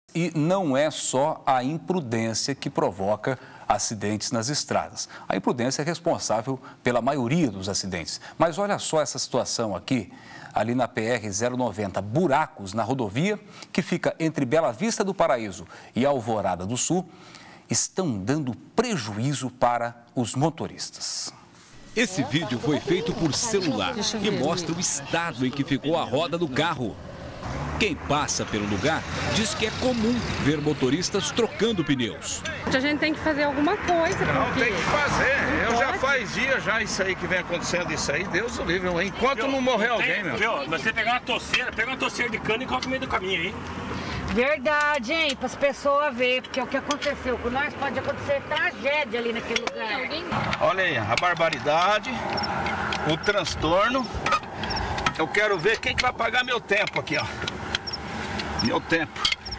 E não é só a imprudência que provoca acidentes nas estradas. A imprudência é responsável pela maioria dos acidentes. Mas olha só essa situação aqui, ali na PR-090, buracos na rodovia que fica entre Bela Vista do Paraíso e Alvorada do Sul, estão dando prejuízo para os motoristas. Esse vídeo foi feito por celular e mostra o estado em que ficou a roda do carro. Quem passa pelo lugar diz que é comum ver motoristas trocando pneus. A gente tem que fazer alguma coisa. Não, tem que fazer. Eu já faz dias já isso aí que vem acontecendo, isso aí, Deus o livre. Enquanto não morrer alguém, meu. Você pegar uma torceira, pega uma torceira de cana e coloca no meio do caminho aí. Verdade, hein? Para as pessoas verem, porque o que aconteceu com nós pode acontecer tragédia ali naquele lugar. Olha aí, a barbaridade, o transtorno. Eu quero ver quem que vai pagar meu tempo aqui, ó. Meu tempo.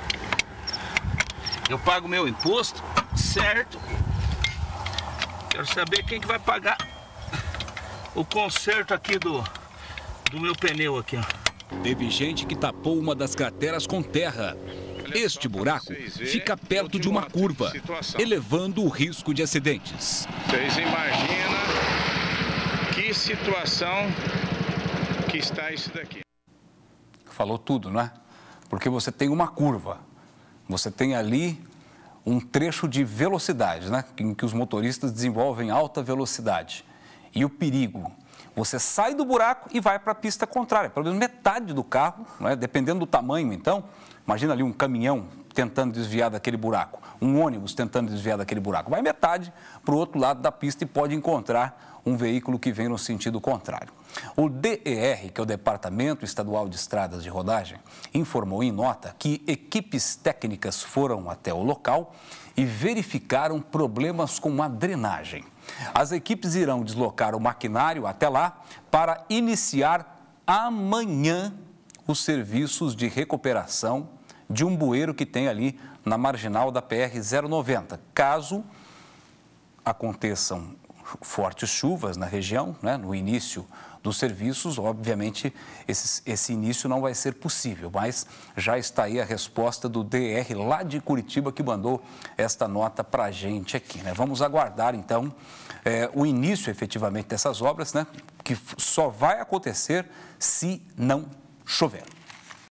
Eu pago meu imposto, certo? Quero saber quem que vai pagar o conserto aqui do meu pneu aqui, ó. Teve gente que tapou uma das crateras com terra. Este buraco fica perto de uma curva, elevando o risco de acidentes. Vocês imaginam que situação que está isso daqui. Falou tudo, não é? Porque você tem uma curva, você tem ali um trecho de velocidade, né? Em que os motoristas desenvolvem alta velocidade. E o perigo, você sai do buraco e vai para a pista contrária, pelo menos metade do carro, não é? Dependendo do tamanho, então, imagina ali um caminhão tentando desviar daquele buraco, um ônibus tentando desviar daquele buraco, vai metade para o outro lado da pista e pode encontrar um veículo que vem no sentido contrário. O DER, que é o Departamento Estadual de Estradas de Rodagem, informou em nota que equipes técnicas foram até o local e verificaram problemas com a drenagem. As equipes irão deslocar o maquinário até lá para iniciar amanhã os serviços de recuperação de um bueiro que tem ali na marginal da PR-090. Caso aconteçam fortes chuvas na região, né, no início dos serviços, obviamente esse início não vai ser possível, mas já está aí a resposta do DR lá de Curitiba que mandou esta nota para a gente aqui, né? Vamos aguardar então o início efetivamente dessas obras, né, que só vai acontecer se não chover.